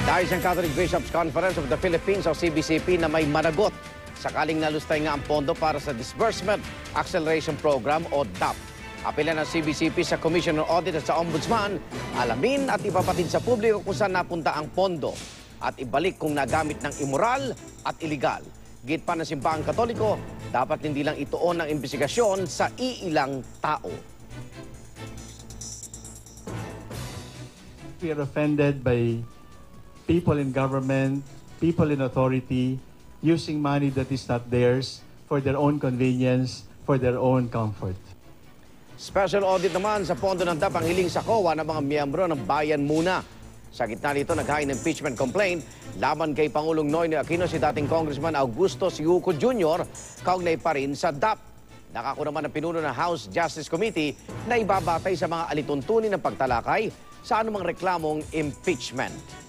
Dahil sa Catholic Bishops Conference of the Philippines o CBCP na may managot, sakaling nalustay nga ang pondo para sa Disbursement Acceleration Program o DAP. Apela ng CBCP sa Commission on Audit at sa Ombudsman, alamin at ipapatid sa publiko kung saan napunta ang pondo at ibalik kung nagamit ng immoral at illegal. Git pa ng Simbahang Katoliko, dapat hindi lang ituon ang imbestigasyon sa iilang tao. We are offended by people in government, people in authority, using money that is not theirs for their own convenience, for their own comfort. Special audit naman sa pondo ng DAP ang hiling sa COA ng mga miyembro ng Bayan Muna. Sa gitna nito, naghain ng impeachment complaint laban kay Pangulong Noynoy Aquino si dating Congressman Augusto Siuco Jr. kaugnay pa rin sa DAP. Nakako naman ang pinuno ng House Justice Committee na ibabatay sa mga alituntunin ng pagtalakay sa anumang reklamong impeachment.